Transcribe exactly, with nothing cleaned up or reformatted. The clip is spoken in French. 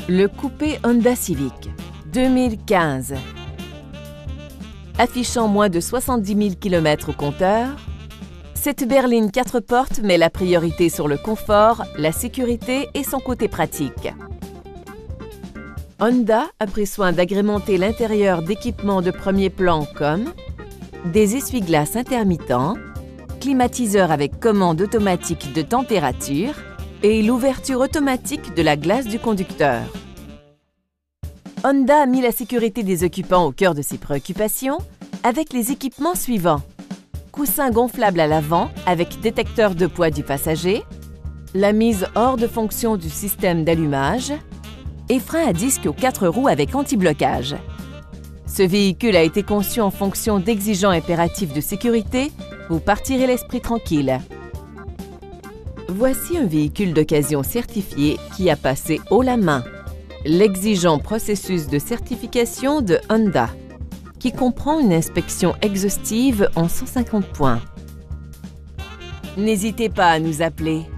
Le coupé Honda Civic deux mille quinze. Affichant moins de soixante-dix mille kilomètres au compteur, cette berline quatre portes met la priorité sur le confort, la sécurité et son côté pratique. Honda a pris soin d'agrémenter l'intérieur d'équipements de premier plan comme des essuie-glaces intermittents, climatiseur avec commande automatique de température et l'ouverture automatique de la glace du conducteur. Honda a mis la sécurité des occupants au cœur de ses préoccupations avec les équipements suivants. Coussin gonflable à l'avant avec détecteur de poids du passager, la mise hors de fonction du système d'allumage et frein à disque aux quatre roues avec anti-blocage. Ce véhicule a été conçu en fonction d'exigeants impératifs de sécurité. Vous partirez l'esprit tranquille. Voici un véhicule d'occasion certifié qui a passé haut la main l'exigeant processus de certification de Honda, qui comprend une inspection exhaustive en cent cinquante points. N'hésitez pas à nous appeler.